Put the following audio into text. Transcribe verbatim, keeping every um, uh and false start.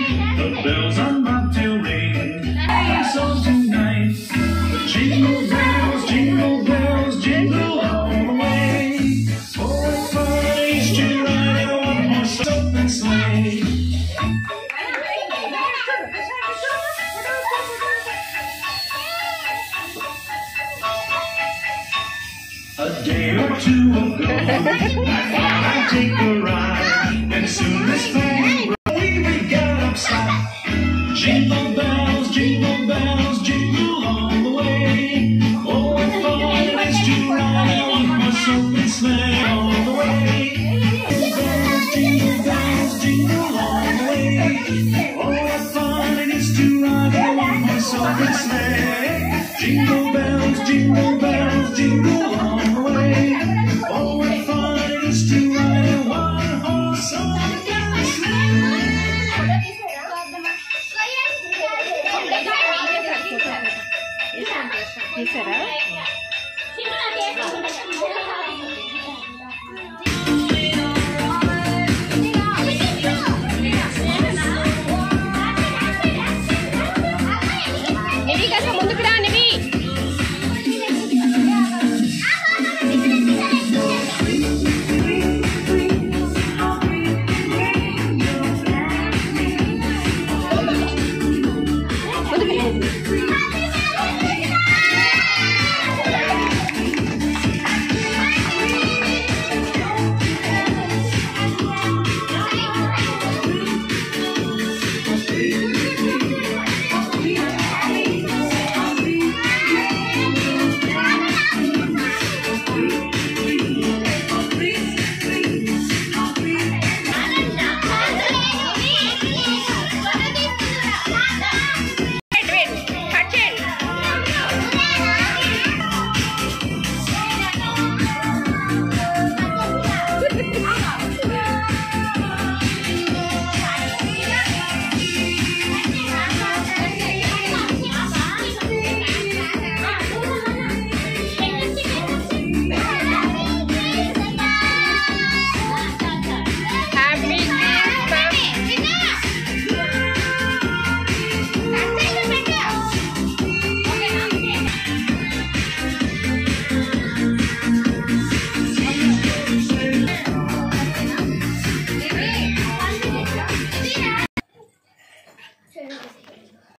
The bells on Bobtail ring. So tonight, jingle bells, jingle bells, jingle all the way. Oh, what fun it is to ride in a one-horse open sleigh. A day or two ago, I thought I'd take a ride, and soon this thing we we got upside. Jingle bells, jingle bells, jingle all the way. Oh, what fun it is to ride in a one-horse open sleigh all the way. Jingle bells, jingle bells, jingle all the way. Oh, what fun it is to ride in a one-horse open sleigh. Jingle bells, jingle